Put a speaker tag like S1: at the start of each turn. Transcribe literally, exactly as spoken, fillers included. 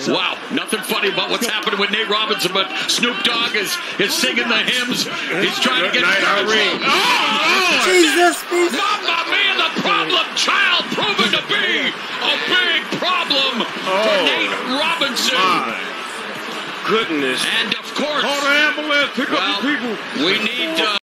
S1: Wow, nothing funny about what's happening with Nate Robinson, but Snoop Dogg is, is singing the hymns. He's trying to get... Oh, oh,
S2: Jesus!
S1: Mamma Mia, the problem child proven to be a big problem for
S3: oh,
S1: Nate Robinson.
S3: My goodness.
S1: And, of course...
S3: Call the ambulance. Pick
S1: well,
S3: up the people.
S1: We need... Uh,